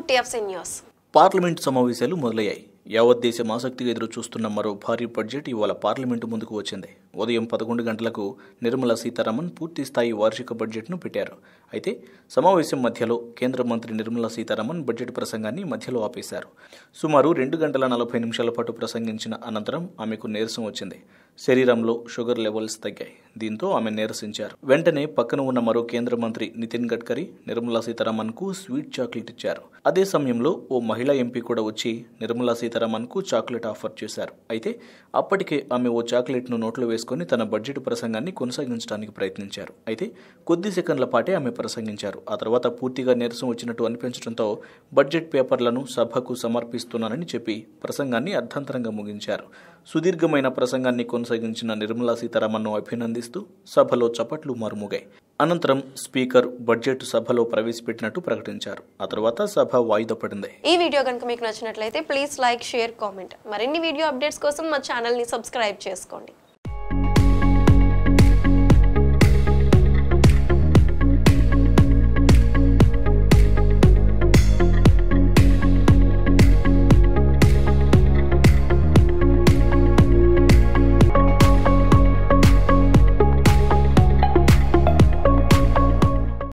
to TFC News. Parliament సమావేశాలు మొదలయ్యాయి. యావత్ దేశం ఆసక్తిగా ఎదురు చూస్తున్న మరో భారీ బడ్జెట్ ఇవాళ పార్లమెంటు ముందుకు వచ్చింది. ఉదయం 11 గంటలకు నిర్మలా సీతారామన్ పూర్తి స్థాయి వార్షిక బడ్జెట్ను పెట్టారు. అయితే సమావేశం మధ్యలో కేంద్ర మంత్రి నిర్మలా సీతారామన్ బడ్జెట్ ప్రసంగాన్ని మధ్యలో ఆపేశారు. సుమారు 2 గంటల 40 నిమిషాల పాటు ప్రసంగించిన అనంతరం ఆమెకు నీరసం వచ్చింది. శరీరంలో షుగర్ లెవెల్స్ తగ్గాయి. దీంతో ఆమె నీరసించారు. వెంటనే పక్కన ఉన్న మరో కేంద్ర మంత్రి నితిన్ గడ్కరీ నిర్మలా సీతారామన్ కు స్వీట్ చాక్లెట్ ఇచ్చారు. అదే సమయంలో ఓ మహిళా ఎంపీ కూడా వచ్చి నిర్మలా సీతారామన్ కు చాక్లెట్ ఆఫర్ చేశారు. అయితే అప్పటికే ఆమె ఓ చాక్లెట్ ను నోట్లో వేసుకుని తన బడ్జెట్ ప్రసంగాన్ని కొనసాగించడానికి ప్రయత్నించారు. అయితే కొద్ది సెకండ్ల పాటే ఆమె ప్రసంగించారు. ఆ తర్వాత పూర్తిగా నీరసం వచ్చినట్టు అనిపించడంతో బడ్జెట్ పేపర్లను సభకు సమర్పిస్తున్నానని చెప్పి ప్రసంగాన్ని అర్ధంతరంగా ముగించారు. సుదీర్ఘమైన ప్రసంగాన్ని కొనసాగించిన నిర్మలా సీతారామన్ను అభినందిస్తూ సభలో చప్పట్లు మారుమోగాయి. అనంతరం స్పీకర్ బడ్జెట్ సభలో ప్రవేశపెట్టినట్టు ప్రకటించారు. ఆ తర్వాత సభ వాయిదా పడింది. ఈ వీడియో కనుక మీకు నచ్చినట్లయితే ప్లీజ్ లైక్, షేర్, కామెంట్. మరిన్ని వీడియో అప్డేట్స్ కోసం మా ఛానల్ ని సబ్స్క్రైబ్ చేసుకోండి.